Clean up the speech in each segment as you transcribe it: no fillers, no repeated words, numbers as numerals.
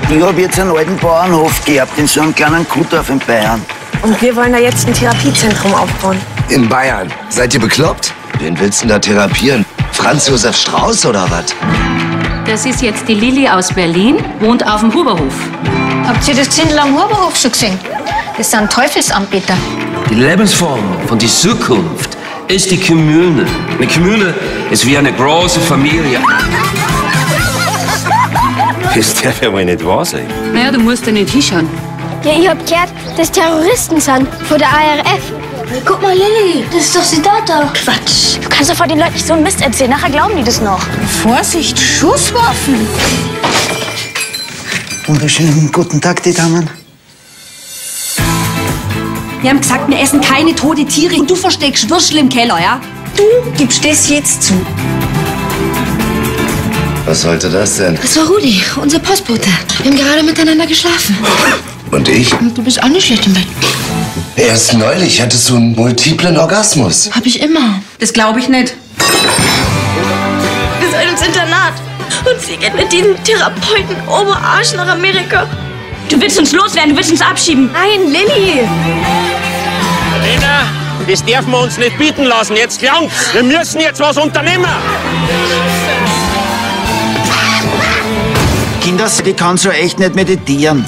Ich habe jetzt einen alten Bauernhof gehabt, in so einem kleinen Kuhdorf in Bayern. Und wir wollen da jetzt ein Therapiezentrum aufbauen. In Bayern? Seid ihr bekloppt? Wen willst du denn da therapieren? Franz Josef Strauß oder was? Das ist jetzt die Lilly aus Berlin, wohnt auf dem Huberhof. Habt ihr das Gesindel am Huberhof schon gesehen? Das sind Teufelsanbeter. Die Lebensform von der Zukunft ist die Kommune. Eine Kommune ist wie eine große Familie. Das darf ja wohl nicht wahr sein. Naja, du musst ja nicht hinschauen. Ja, ich hab gehört, dass Terroristen sind, von der ARF. Guck mal, Lilly, das ist doch die Data. Quatsch. Du kannst doch vor den Leuten nicht so einen Mist erzählen. Nachher glauben die das noch. Vorsicht, Schusswaffen. Wunderschönen guten Tag, die Damen. Wir haben gesagt, wir essen keine tote Tiere. Und du versteckst Würstel im Keller, ja? Du gibst das jetzt zu. Was sollte das denn? Das war Rudi, unser Postbote. Wir haben gerade miteinander geschlafen. Und ich? Du bist auch nicht schlecht im Bett. Erst neulich hattest du einen multiplen Orgasmus. Hab ich immer. Das glaube ich nicht. Wir sollen ins Internat. Und sie geht mit diesem Therapeuten Oberarsch nach Amerika. Du willst uns loswerden, du willst uns abschieben. Nein, Lilly. Lena, das dürfen wir uns nicht bieten lassen. Jetzt langt's. Wir müssen jetzt was unternehmen. Kinder, die kann so echt nicht meditieren.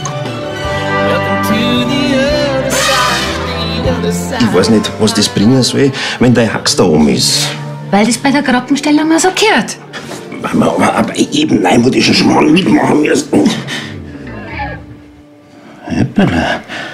Ich weiß nicht, was das bringen soll, wenn dein Hax da oben ist. Weil das bei der Grappenstellung mal so gehört. Aber eben, nein, wo die schon Schmarrn mitmachen müssen. Hoppala.